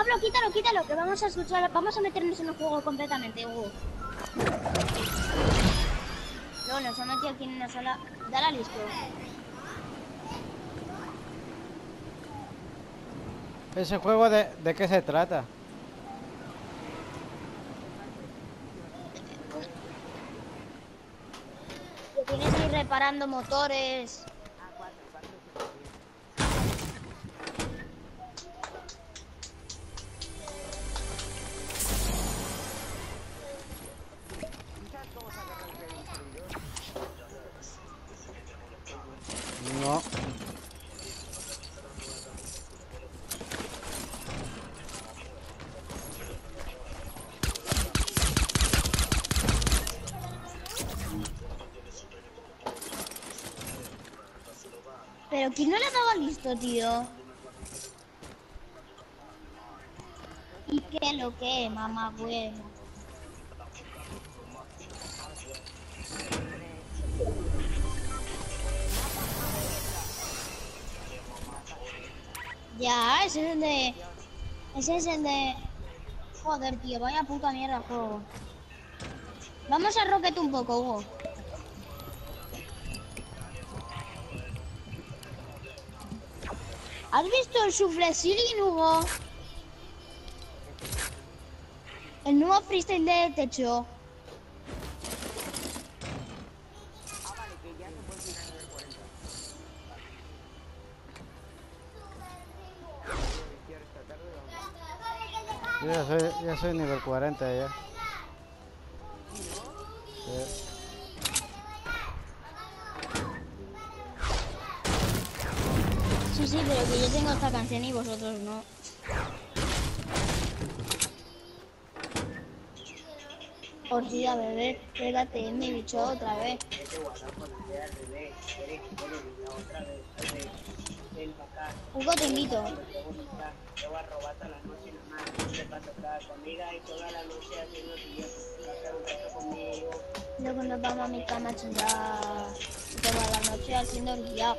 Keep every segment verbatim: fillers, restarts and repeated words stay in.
Pablo, quítalo, quítalo, que vamos a escuchar, vamos a meternos en el juego completamente, Hugo. No, nos ha metido aquí en una sala. Dale a listo. ¿Ese juego de, de qué se trata? Que tienes que ir reparando motores. No. Pero ¿quién no le daba listo, tío? ¿Y qué lo que, mamá buena? Ya, ese es el de... Ese es el de... Joder, tío, vaya puta mierda el juego. Vamos a Rocket un poco, Hugo. ¿Has visto el Soufflé Ceiling, Hugo? El nuevo freestyle de techo. Yo ya soy, ya soy nivel cuarenta ya. Sí. Sí, sí, pero que yo tengo esta canción y vosotros no. Orgía, bebé, pégate en mi bicho otra vez. Hugo, te invito. Luego nos vamos a mi cama a chingar. Toda la noche haciendo orgía.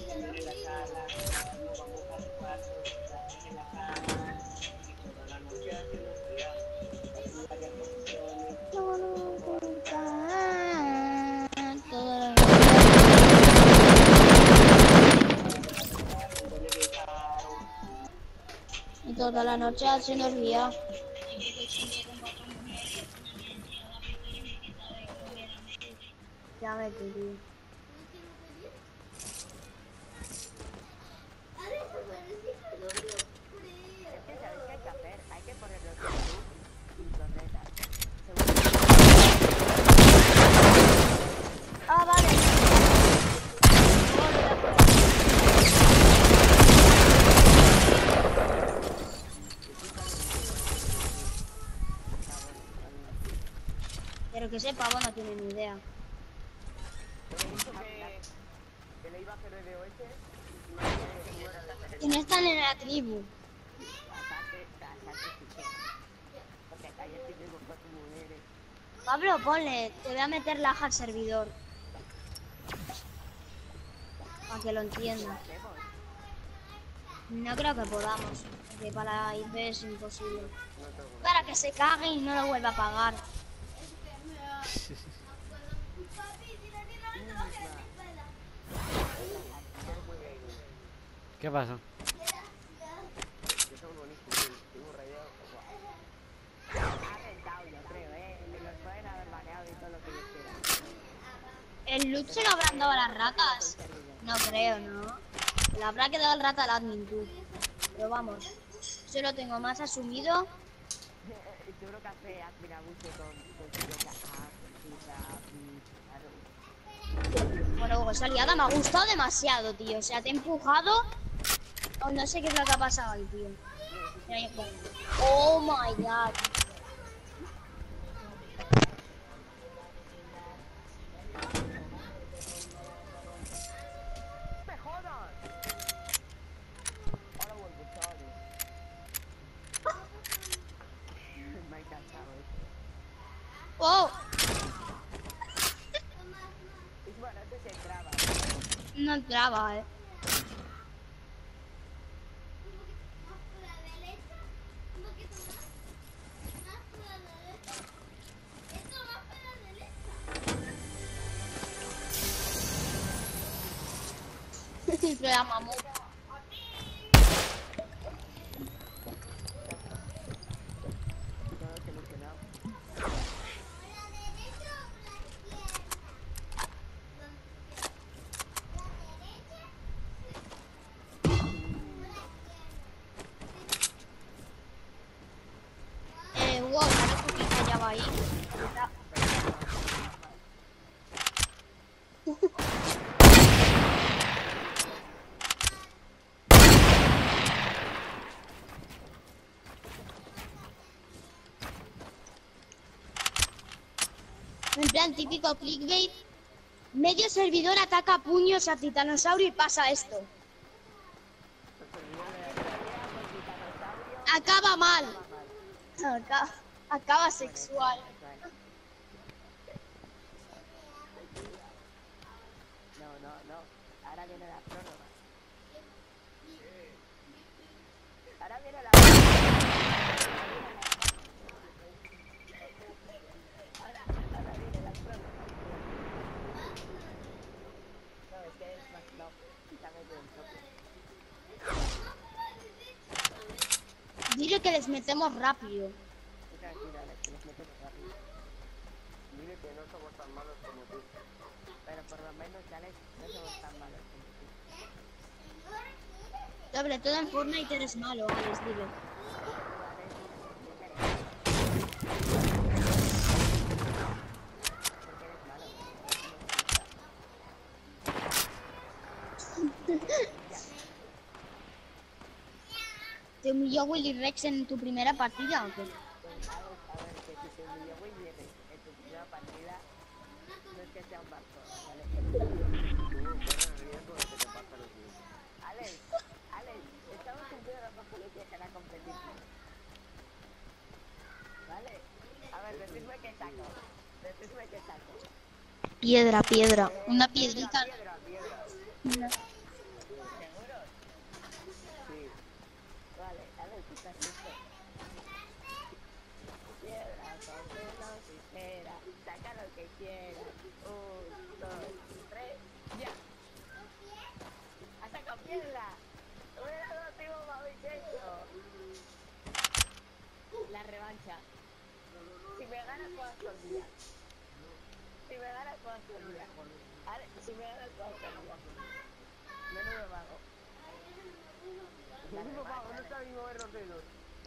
Toda la noche. Y toda la noche haciendo orgía. Ya me tío. Ah, vale. Pero que sepa, vos no tiene ni idea. Y no están en la tribu. Pablo, ponle, te voy a meter laja al servidor. Para que lo entienda. No creo que podamos, porque para I P es imposible. Para que se cague y no lo vuelva a pagar. ¿Qué pasa? ¿El loot se lo habrán dado a las ratas? No creo, ¿no? Le habrá quedado el rata al admin, tú. Pero vamos, yo lo tengo más asumido. Bueno, Hugo, esa liada me ha gustado demasiado, tío. O sea, te he empujado. Oh, no sé qué es lo que ha pasado ahí, tío. Mira, yo- Oh my god. Oh. No entraba, eh. Se la mamó. Todo solucionado. Eh, Hugo, ¿sabes por qué ya va ahí? En plan típico clickbait. Medio servidor ataca a puños a Titanosaurio y pasa esto. Acaba mal. Acaba, acaba sexual. No, no, no. Ahora viene la prórroga. Ahora viene la prórroga. Ahora, ahora viene la prórroga. No, es que es más no. Quítame de un toque. Dile que les metemos rápido. Tranquila, que les metemos rápido. Dile que no somos tan malos como tú. Pero por lo menos, Alex, no somos tan malos como tú. Sobre todo en Fortnite eres malo, Alex, dile. ¿Te humilló Willy Rex en tu primera partida o qué? A ver, que si te humilló Willy Rex en tu primera partida, no es que sea un barco, ¿vale? Tú corres el riesgo de que te pasen los días. Alex, Alex, estamos cumpliendo los policías en la competición. ¿Vale? A ver, decidme qué saco. Decidme qué saco. Piedra, piedra. Una piedrita. Piedra, piedra. Una- ¿Seguros? Sí. Vale, Alex, ¿qué estás listo? Piedra, papel o tijera. Saca lo que quieras. Un, dos, tres, ya. ¡Ha sacado piedra! ¡Hubiera dado tiempo para mi techo! La revancha. Si me ganas, puedo escondida. Si me ganas, puedo escondida. Ale, si me ganas, puedo escondida. Menudo vago. La Menudo revancha, vago, no está bien mover los dedos.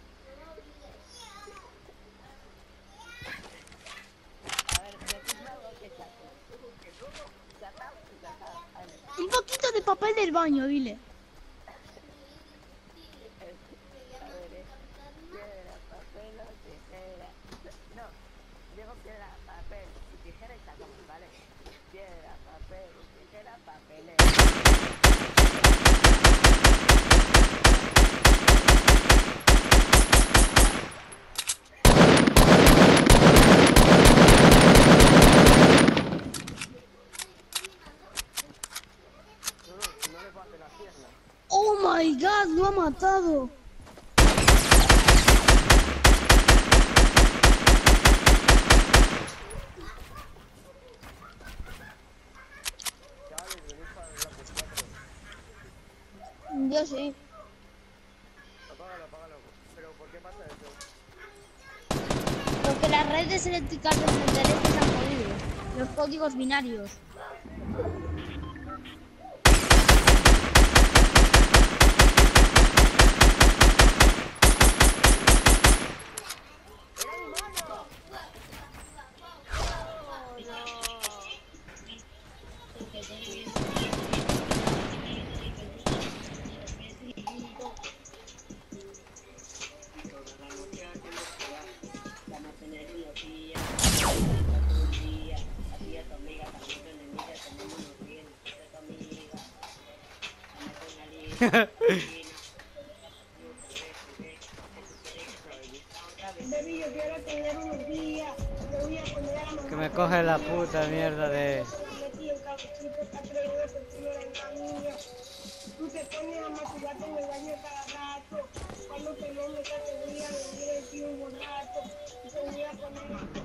A ver, decidme algo que saco. Chata, chata, Ale. Un poquito de papel del baño, dile. A ver, eh. Piedra, papel o tijera. No, digo piedra, papel y tijera y sacamos, ¿vale? Piedra, papel, tijera, papelera. No, no, si no le parte las piernas. Oh my god, lo ha matado. Chavales, venid para la P cuatro. Yo sí. Apágalo, apágalo. Pero ¿por qué pasa eso? Porque las redes eléctricas de internet se han jodido. Los códigos binarios. Que me coge la puta mierda de... Tú te pones a masturbarte en el baño cada rato. Cuando te lo metas te voy a venir el tío borracho. Y te voy a poner...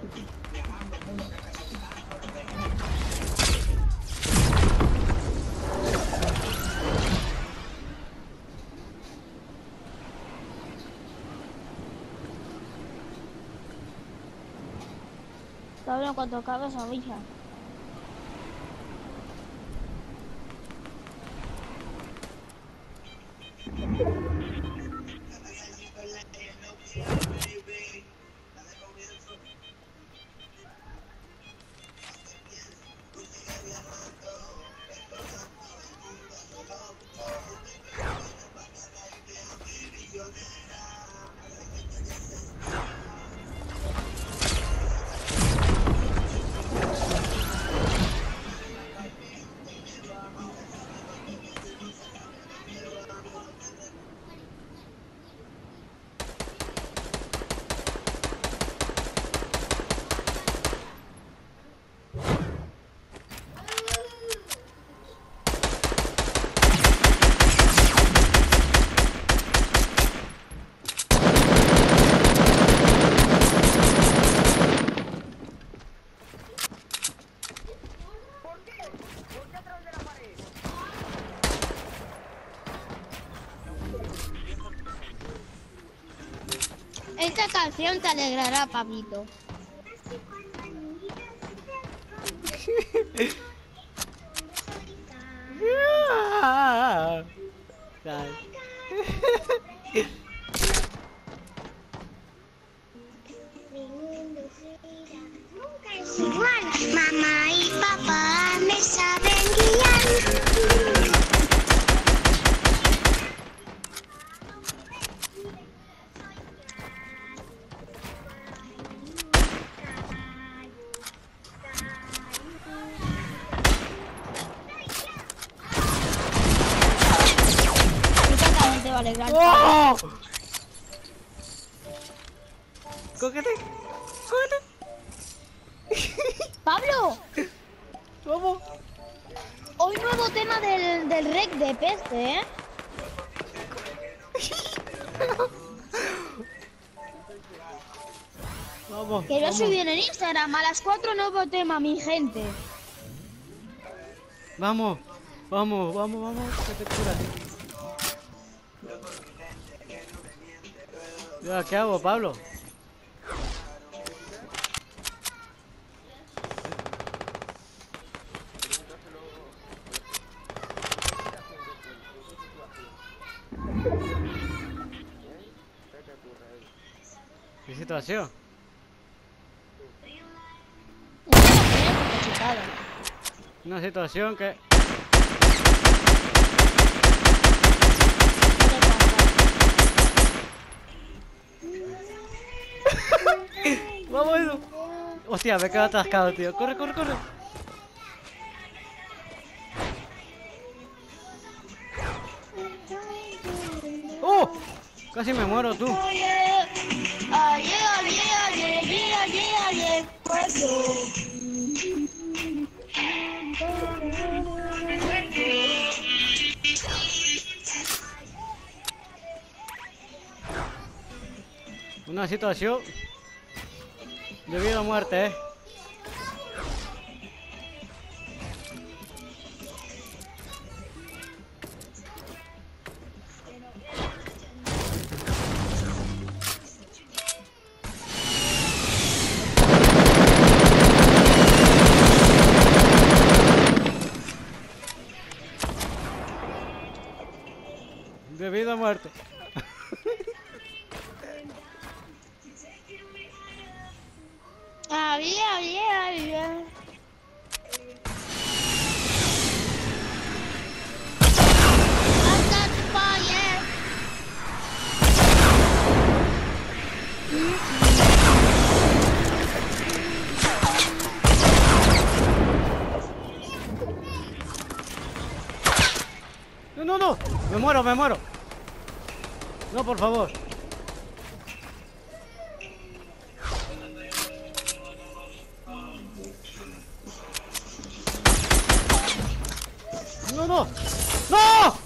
Pablo, cuando acabas avisa. Esta canción te alegrará, Pablito. Igual, mamá y papá me saben guiar. Esta canción te va a alegrar. ¡Oh! ¡Cógete! ¡Cógete! ¡Pablo! ¡Vamos! Hoy nuevo tema del, del rec de P C, ¿eh? Vamos. Que lo vamos. subí en el Instagram. A las cuatro nuevo tema, mi gente. Vamos, vamos, vamos, vamos, que te curas. Ya, ¿qué hago, Pablo? ¿Qué situación? Una situación que... Vamos, Edu. Hostia, me quedo atascado, tío. Corre, corre, corre. ¡Oh! Casi me muero, tú. Oye, oye, oye, oye, oye, oye, Una situación de vida o muerte, eh. De vida o muerte. Había, había, había. I've got fire. No, no, no. Me muero, me muero. No, por favor. No, no. ¡No!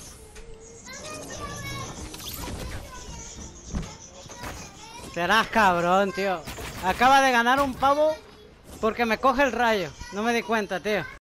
Serás cabrón, tío. Acaba de ganar un pavo porque me coge el rayo. No me di cuenta, tío.